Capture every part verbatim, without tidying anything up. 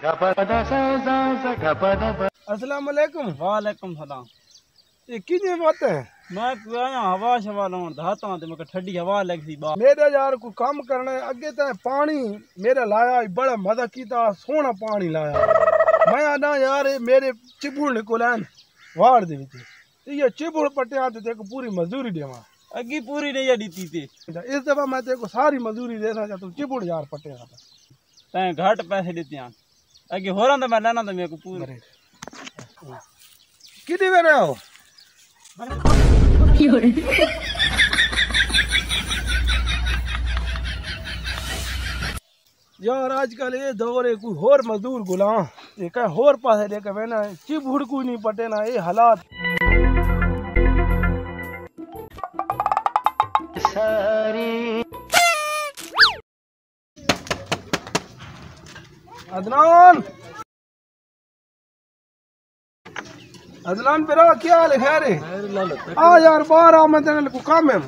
अस्सलाम वालेकुम। वालेकुम सलाम। ये किने बात है? मैं आया हवा शवा लाउन धाता ते मैं ठंडी हवा लगसी बा मेरे यार को काम करना है अगे तो पानी मेरे लाया बड़ा मजा कीता सोना पानी लाया मैं आना यार मेरे चिबुड़ निकोलन वाड़ दे विच ये चिबुड़ पटिया ते तेको पूरी मजदूरी देवा अगी पूरी नहीं दी थे इस दफा मैं तेको सारी मजदूरी देना चाहता तू चिबुड़ यार पटिया तै घट पैसे देते हैं अगे होरा तो मैं लेना तो मेरे को पूरे कितने में रहो यार आजकल ये दौर है कोई होर मजदूर गुलाम ये कह होर पासे लेके बहना चिबुड़ कोई नहीं पटे ना ये हालात सारी अदनान अदनान पेरा क्या हाल है खैर है आ यार बाहर आ मैं तेरे को काम है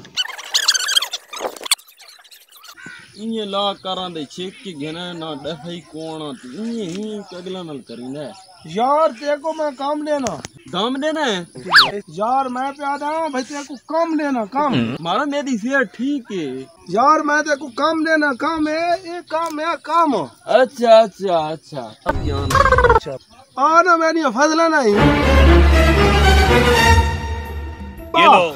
इन्हें ला करा दे चेक की घेना ना डफई कोना तू इन्हें ही अगला नल करी ना यार तेरे को मैं काम देना काम देना है यार मैं पे आदा भाई तेरे को काम देना काम मारा मेरी सेहत ठीक है यार मैं तेरे को काम देना काम है ये काम है काम अच्छा अच्छा अच्छा अच्छा आ ना मैंने फजला नहीं ये लो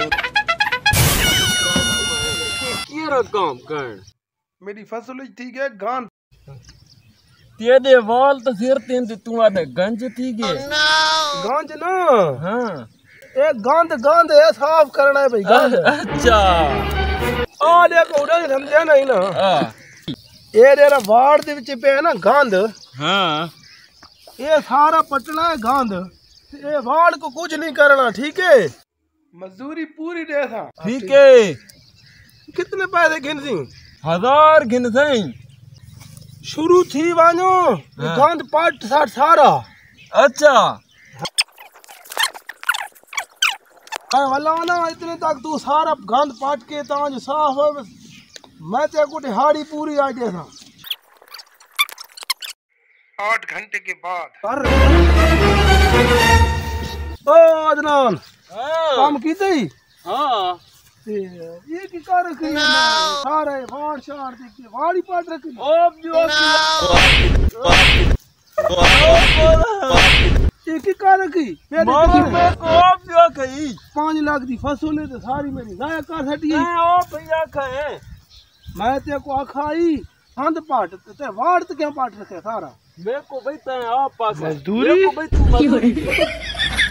ये काम कर मेरी फसल ठीक है गान तेरे वाल तो सिर तीन तू आते गंज थी गे गंज ना हाँ ए गंद गंद है साफ करना है भाई गंद अच्छा आ देखो उधर समझा नहीं ना ये तेरा वार्ड दे विच पे है ना गंद हाँ ये सारा पटना है गंद ये वार्ड को कुछ नहीं करना ठीक है मजदूरी पूरी दे था ठीक है कितने पैसे गिन सी हजार गिन सही शुरू थी वानो हाँ। गंद पाट साठ सारा अच्छा वाला ना इतने तक तू सारा गंद पाट के ताज साफ हो मैं तेरे को दिहाड़ी पूरी आ गया था आठ घंटे के बाद अरे ओ अदनान काम कीते ही हाँ ये की कर रखी है सारे वाड़ शाड़ देख के वाड़ी पाट रखी ओब जो ये की कर रखी मारो पे को ओब जो कही पाँच लाख दी फसल है तो सारी मेरी जाया कर हटी मैं ओ भैया कहे मैं ते को आखाई हंद पाट ते वाड़ ते क्या पाट रखे सारा मेरे को भाई तै आप पास मजदूरी मेरे को भाई तू मजदूरी